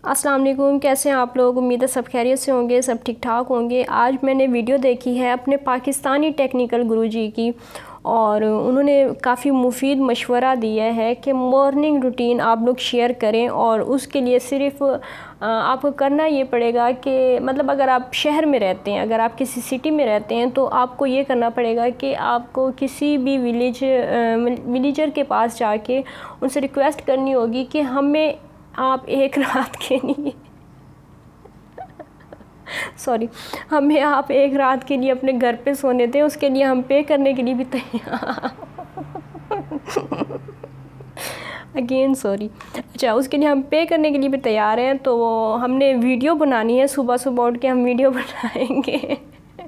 अस्सलाम वालेकुम, कैसे हैं आप लोग। उम्मीद है सब खैरियत से होंगे, सब ठीक ठाक होंगे। आज मैंने वीडियो देखी है अपने पाकिस्तानी टेक्निकल गुरुजी की और उन्होंने काफ़ी मुफीद मशवरा दिया है कि मॉर्निंग रूटीन आप लोग शेयर करें। और उसके लिए सिर्फ आपको करना ये पड़ेगा कि मतलब अगर आप शहर में रहते हैं, अगर आप किसी सिटी में रहते हैं, तो आपको ये करना पड़ेगा कि आपको किसी भी विलेजर के पास जाके उनसे रिक्वेस्ट करनी होगी कि हमें आप एक रात के लिए हमें आप एक रात के लिए अपने घर पे सोने दें। उसके लिए हम पे करने के लिए भी तैयार अच्छा, उसके लिए हम पे करने के लिए भी तैयार हैं। तो हमने वीडियो बनानी है, सुबह सुबह उठ के हम वीडियो बनाएंगे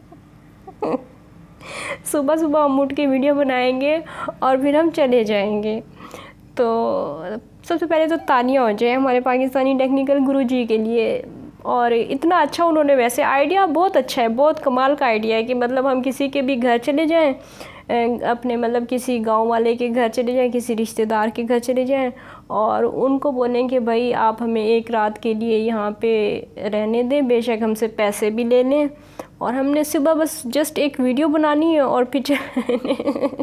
सुबह सुबह हम उठ के वीडियो बनाएंगे और फिर हम चले जाएंगे। तो सबसे पहले तो तालियां हो जाए हमारे पाकिस्तानी टेक्निकल गुरुजी के लिए। और इतना अच्छा उन्होंने, वैसे आइडिया बहुत अच्छा है, बहुत कमाल का आइडिया है कि मतलब हम किसी के भी घर चले जाएं, अपने मतलब किसी गांव वाले के घर चले जाएं, किसी रिश्तेदार के घर चले जाएं और उनको बोलें कि भाई आप हमें एक रात के लिए यहाँ पे रहने दें, बेशक हमसे पैसे भी ले लें, और हमने सुबह बस जस्ट एक वीडियो बनानी है और फिर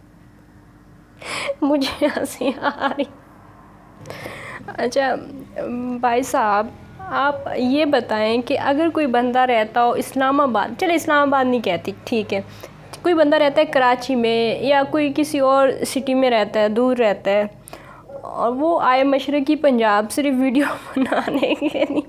मुझे हंसी आ रही। अच्छा भाई साहब, आप ये बताएं कि अगर कोई बंदा रहता हो इस्लामाबाद, चले इस्लामाबाद नहीं कहती, ठीक है, कोई बंदा रहता है कराची में या कोई किसी और सिटी में रहता है, दूर रहता है, और वो आए मशरक़ी पंजाब सिर्फ वीडियो बनाने के लिए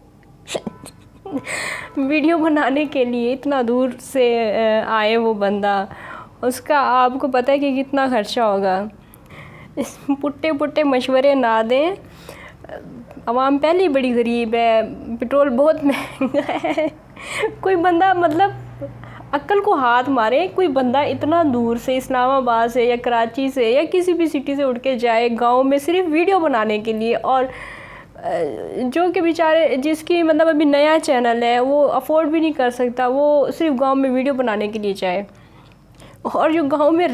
वीडियो बनाने के लिए इतना दूर से आए वो बंदा, उसका आपको पता है कि कितना खर्चा होगा। इस पुट्टे पुट्टे मशवरे ना दें। आवाम पहले ही बड़ी गरीब है, पेट्रोल बहुत महंगा है। कोई बंदा मतलब अक्ल को हाथ मारे, कोई बंदा इतना दूर से इस्लामाबाद से या कराची से या किसी भी सिटी से उठ के जाए गांव में सिर्फ वीडियो बनाने के लिए, और जो कि बेचारे जिसकी मतलब अभी नया चैनल है वो अफोर्ड भी नहीं कर सकता, वो सिर्फ गांव में वीडियो बनाने के लिए जाए। और जो गांव में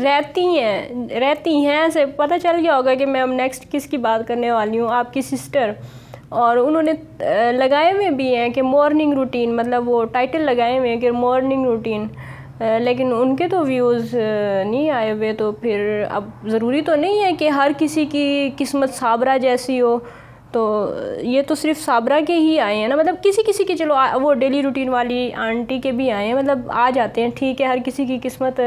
रहती हैं से पता चल गया होगा कि मैं अब नेक्स्ट किसकी बात करने वाली हूँ, आपकी सिस्टर। और उन्होंने लगाए हुए भी हैं कि मॉर्निंग रूटीन, मतलब वो टाइटल लगाए हुए हैं कि मॉर्निंग रूटीन, लेकिन उनके तो व्यूज़ नहीं आए हुए। तो फिर अब ज़रूरी तो नहीं है कि हर किसी की किस्मत साबरा जैसी हो, तो ये तो सिर्फ साबरा के ही आए हैं ना, मतलब किसी किसी के, चलो वो डेली रूटीन वाली आंटी के भी आए हैं, मतलब आ जाते हैं, ठीक है। हर किसी की किस्मत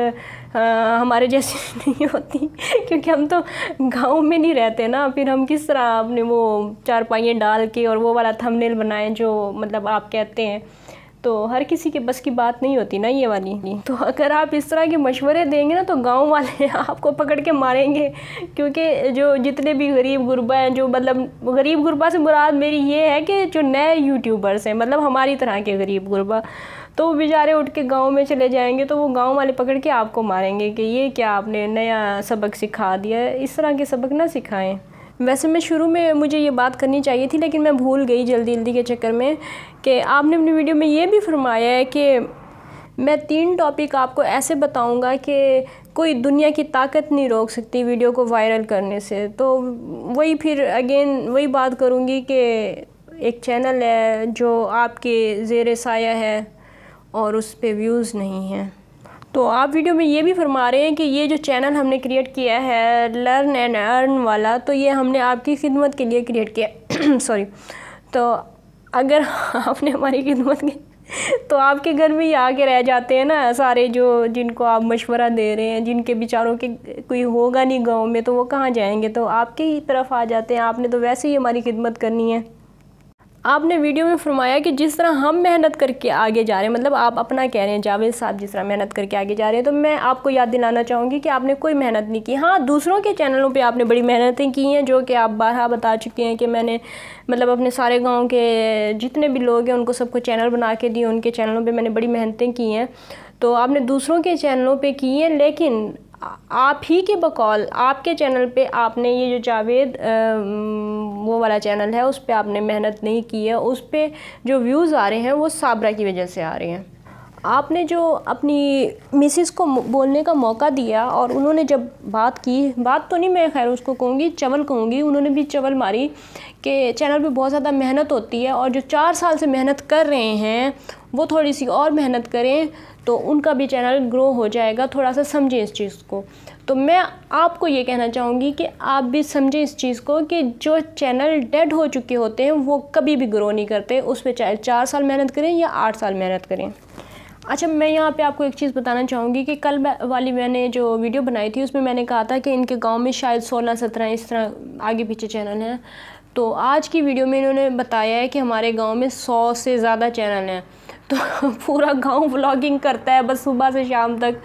हमारे जैसी नहीं होती क्योंकि हम तो गांव में नहीं रहते ना, फिर हम किस तरह अपने वो चारपाइयाँ डाल के और वो वाला थंबनेल बनाएं जो मतलब आप कहते हैं। तो हर किसी के बस की बात नहीं होती ना ये वाली। तो अगर आप इस तरह के मशवरे देंगे ना तो गांव वाले आपको पकड़ के मारेंगे, क्योंकि जो जितने भी गरीब गुरबा हैं, जो मतलब गरीब गुरबा से मुराद मेरी ये है कि जो नए यूट्यूबर्स हैं, मतलब हमारी तरह के गरीब गुरबा, तो वो बेचारे उठ के गांव में चले जाएंगे तो वो गांव वाले पकड़ के आपको मारेंगे कि ये क्या आपने नया सबक सिखा दिया है। इस तरह के सबक ना सिखाएं। वैसे मैं शुरू में मुझे ये बात करनी चाहिए थी, लेकिन मैं भूल गई जल्दी के चक्कर में, कि आपने अपनी वीडियो में ये भी फरमाया है कि मैं 3 टॉपिक आपको ऐसे बताऊंगा कि कोई दुनिया की ताकत नहीं रोक सकती वीडियो को वायरल करने से। तो वही फिर अगेन वही बात करूँगी कि एक चैनल है जो आपके ज़ेरे साया है और उस पर व्यूज़ नहीं हैं। तो आप वीडियो में ये भी फरमा रहे हैं कि ये जो चैनल हमने क्रिएट किया है लर्न एंड अर्न वाला, तो ये हमने आपकी खिदमत के लिए क्रिएट किया सॉरी। तो अगर आपने हमारी खिदमत की तो आपके घर में ही आके रह जाते हैं ना सारे, जो जिनको आप मशवरा दे रहे हैं, जिनके बेचारों के कोई होगा नहीं गांव में, तो वो कहाँ जाएंगे, तो आपके ही तरफ आ जाते हैं। आपने तो वैसे ही हमारी खिदमत करनी है। आपने वीडियो में फरमाया कि जिस तरह हम मेहनत करके आगे जा रहे हैं, मतलब आप अपना कह रहे हैं जावेद साहब, जिस तरह मेहनत करके आगे जा रहे हैं, तो मैं आपको याद दिलाना चाहूँगी कि आपने कोई मेहनत नहीं की। हाँ, दूसरों के चैनलों पे आपने बड़ी मेहनतें की हैं, जो कि आप बारहा बता चुके हैं कि मैंने मतलब अपने सारे गाँव के जितने भी लोग हैं उनको सबको चैनल बना के दिए, उनके चैनलों पर मैंने बड़ी मेहनतें की हैं। तो आपने दूसरों के चैनलों पर की हैं, लेकिन आप ही के बकौल आपके चैनल पे आपने ये जो जावेद वो वाला चैनल है उस पे आपने मेहनत नहीं की है। उस पे जो व्यूज़ आ रहे हैं वो साबरा की वजह से आ रहे हैं। आपने जो अपनी मिसेस को बोलने का मौका दिया और उन्होंने जब बात की, बात तो नहीं मैं खैर उसको कहूँगी, चवल कहूँगी, उन्होंने भी चवल मारी कि चैनल पे बहुत ज़्यादा मेहनत होती है और जो 4 साल से मेहनत कर रहे हैं वो थोड़ी सी और मेहनत करें तो उनका भी चैनल ग्रो हो जाएगा। थोड़ा सा समझें इस चीज़ को। तो मैं आपको ये कहना चाहूँगी कि आप भी समझें इस चीज़ को कि जो चैनल डेड हो चुके होते हैं वो कभी भी ग्रो नहीं करते, उस पर चाहे 4 साल मेहनत करें या 8 साल मेहनत करें। अच्छा, मैं यहाँ पे आपको एक चीज़ बताना चाहूँगी कि कल वाली मैंने जो वीडियो बनाई थी उसमें मैंने कहा था कि इनके गांव में शायद 16-17 इस तरह आगे पीछे चैनल हैं। तो आज की वीडियो में इन्होंने बताया है कि हमारे गांव में 100 से ज़्यादा चैनल हैं। तो पूरा गांव व्लॉगिंग करता है बस सुबह से शाम तक।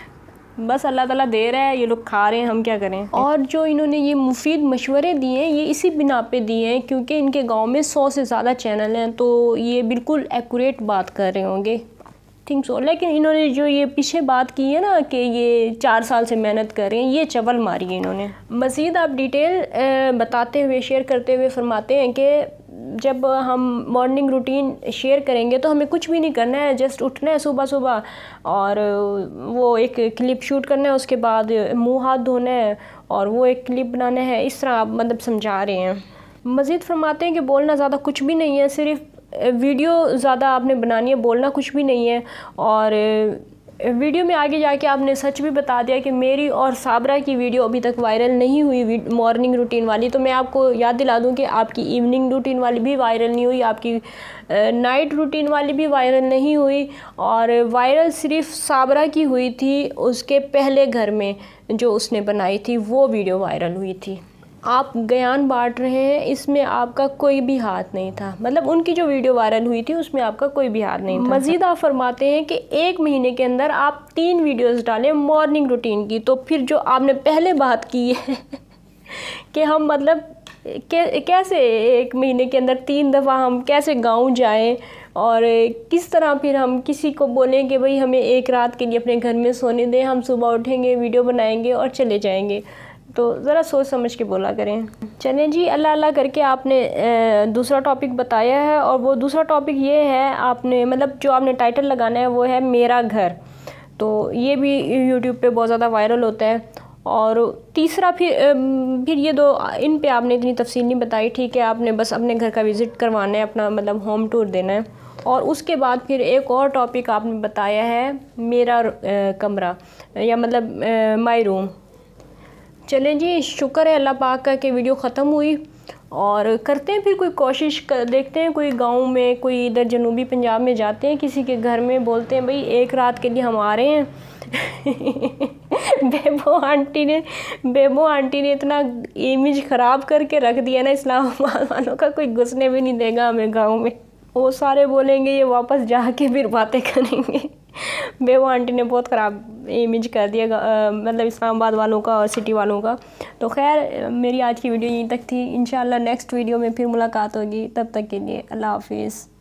बस अल्लाह ताला दे रहा है, ये लोग खा रहे हैं, हम क्या करें। और जो इन्होंने ये मुफीद मशवरे दिए हैं ये इसी बिना पे दिए हैं क्योंकि इनके गांव में 100 से ज़्यादा चैनल हैं, तो ये बिल्कुल एक्यूरेट बात कर रहे होंगे, थिंक सो। लेकिन इन्होंने जो ये पीछे बात की है ना कि ये 4 साल से मेहनत कर रहे हैं, ये चवल मारी है इन्होंने। मज़ीद आप डिटेल बताते हुए, शेयर करते हुए फरमाते हैं कि जब हम मॉर्निंग रूटीन शेयर करेंगे तो हमें कुछ भी नहीं करना है, जस्ट उठना है सुबह सुबह और वो एक क्लिप शूट करना है, उसके बाद मुंह हाथ धोना है और वो एक क्लिप बनाना है। इस तरह आप मतलब समझा रहे हैं। मज़ीद फरमाते हैं कि बोलना ज़्यादा कुछ भी नहीं है, सिर्फ वीडियो ज़्यादा आपने बनानी है, बोलना कुछ भी नहीं है। और वीडियो में आगे जाके आपने सच भी बता दिया कि मेरी और साबरा की वीडियो अभी तक वायरल नहीं हुई मॉर्निंग रूटीन वाली। तो मैं आपको याद दिला दूं कि आपकी इवनिंग रूटीन वाली भी वायरल नहीं हुई, आपकी नाइट रूटीन वाली भी वायरल नहीं हुई, और वायरल सिर्फ साबरा की हुई थी, उसके पहले घर में जो उसने बनाई थी वो वीडियो वायरल हुई थी। आप ज्ञान बांट रहे हैं, इसमें आपका कोई भी हाथ नहीं था। मतलब उनकी जो वीडियो वायरल हुई थी उसमें आपका कोई भी हाथ नहीं था। मज़ीद आप फरमाते हैं कि 1 महीने के अंदर आप 3 वीडियोस डालें मॉर्निंग रूटीन की। तो फिर जो आपने पहले बात की है कि हम मतलब कैसे 1 महीने के अंदर 3 दफ़ा हम कैसे गाँव जाएँ और किस तरह फिर हम किसी को बोलें कि भाई हमें एक रात के लिए अपने घर में सोने दें, हम सुबह उठेंगे, वीडियो बनाएंगे और चले जाएंगे। तो ज़रा सोच समझ के बोला करें। चलें जी, अल्लाह अल्लाह करके आपने दूसरा टॉपिक बताया है और वो दूसरा टॉपिक ये है, आपने मतलब जो आपने टाइटल लगाना है वो है मेरा घर। तो ये भी यूट्यूब पे बहुत ज़्यादा वायरल होता है। और तीसरा फिर ये दो, इन पे आपने इतनी तफसील नहीं बताई। ठीक है, आपने बस अपने घर का विज़िट करवाना है, अपना मतलब होम टूर देना है। और उसके बाद फिर एक और टॉपिक आपने बताया है मेरा कमरा या मतलब माई रूम। चलें जी, शुक्र है अल्लाह पाक का कि वीडियो ख़त्म हुई। और करते हैं फिर कोई कोशिश देखते हैं कोई गांव में, कोई इधर जनूबी पंजाब में जाते हैं किसी के घर में, बोलते हैं भाई 1 रात के लिए हम आ रहे हैं। बेबो आंटी ने इतना इमेज ख़राब करके रख दिया ना इस्लामाबाद वालों का, कोई घुसने भी नहीं देगा हमें गाँव में। वो सारे बोलेंगे ये वापस जाके फिर बातें करेंगे। बेबो आंटी ने बहुत ख़राब इमेज कर दिया मतलब इस्लामाबाद वालों का और सिटी वालों का। तो खैर, मेरी आज की वीडियो यहीं तक थी। इंशाल्लाह नेक्स्ट वीडियो में फिर मुलाकात होगी, तब तक के लिए अल्लाह हाफिज़।